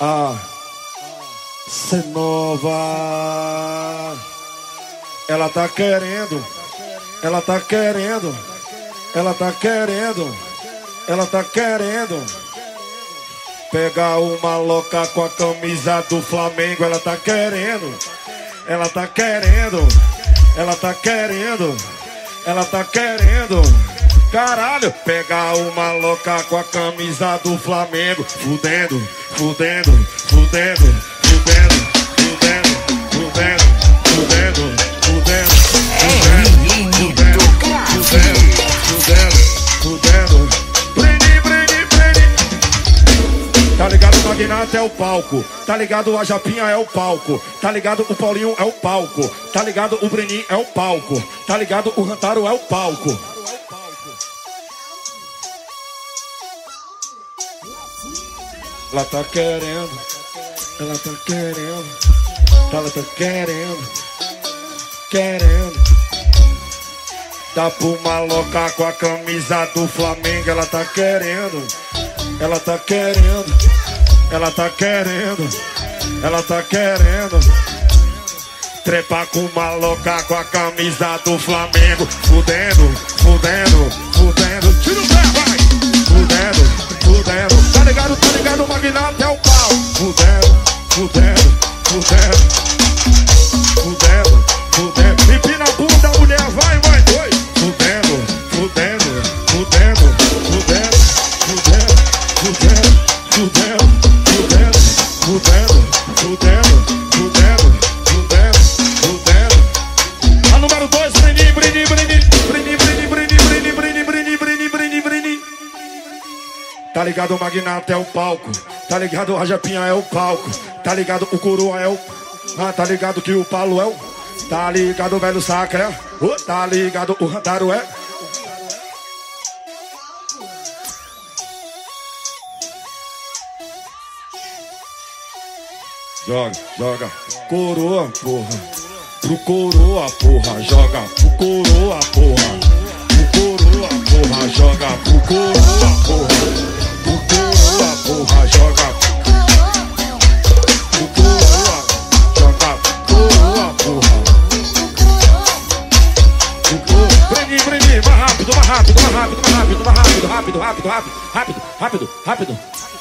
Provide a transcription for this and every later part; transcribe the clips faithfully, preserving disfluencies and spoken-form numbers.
A Cenova, ela tá querendo, ela tá querendo, ela tá querendo, ela tá querendo pegar uma louca com a camisa do Flamengo. Ela tá querendo, ela tá querendo, ela tá querendo, ela tá querendo, caralho, pegar uma louca com a camisa do Flamengo. Fudendo, fudendo, fudendo, fudendo, fudendo, fudendo, fudendo, fudendo, fudendo, fudendo, fudendo, fudendo. Brinde, brinde, brinde. Tá ligado, o Magnata é o palco. Tá ligado, a Japinha é o palco. Tá ligado, o Paulinho é o palco. Tá ligado, o Breninho é o palco. Tá ligado, o Rantaro é o palco. Ela tá querendo, ela tá querendo, ela tá querendo, querendo. Dá pra uma louca com a camisa do Flamengo. Ela tá querendo, ela tá querendo, ela tá querendo, ela tá querendo trepar com uma louca com a camisa do Flamengo. Fudendo, fudendo, fudendo, tira o pé, vai! Fudendo, fudendo, tá ligado, tá ligado, o Magnata é o pau. Fudendo, fudendo, fudendo, fudendo, fudendo. Empina a bunda, mulher, vai, vai, dois. Fudendo, fudendo, fudendo, fudendo, fudendo, fudendo, fudendo, fudendo, fudendo, fudendo, fudendo, fudendo, fudendo. A número dois, Breninho, Breninho, Breninho, Breninho, Breninho, Breninho, Breninho, Breninho, Breninho, Breninho, Breninho, Breninho. Tá ligado, o Magnata é o palco. Tá ligado, a Japinha é o palco. Tá ligado, o Coroa é o... Ah, tá ligado que o Paulo é o... Tá ligado, o velho Sacra é... Oh, tá ligado, o Rantaro é... Joga, joga, Coroa, porra. Pro Coroa, porra. Joga pro Coroa, porra. Pro Coroa, porra. Joga pro Coroa, porra. Pro Coroa, porra. Joga pro Coroa. Joga pro Coroa, porra. Pro Coroa. Breninho, Breninho, mais rápido, mais rápido, mais rápido, mais rápido, mais rápido, rápido, rápido, rápido, rápido, rápido, rápido.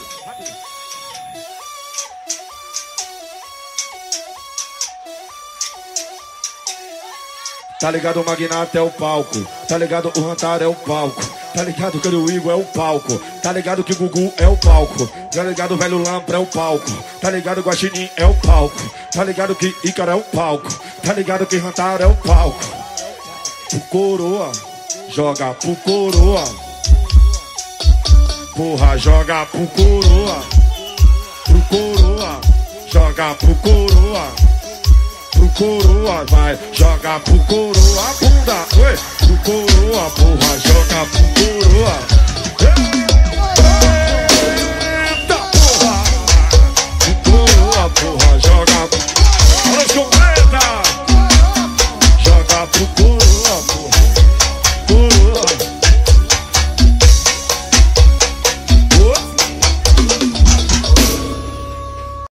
Tá ligado, o Magnata é o palco. Tá ligado, o Rantaro é o palco. Tá ligado que o Igor é o palco. Tá ligado que o Gugu é o palco. Tá ligado, o velho Lampra é o palco. Tá ligado, o Guaxinim é o palco. Tá ligado que Ícaro é o palco. Tá ligado que Rantaro é o palco. Pro Coroa, joga pro Coroa. Porra, joga pro Coroa. Pro Coroa, joga pro Coroa. Pro Coroa, vai, joga pro Coroa, bunda, oi, pro Coroa, porra, joga pro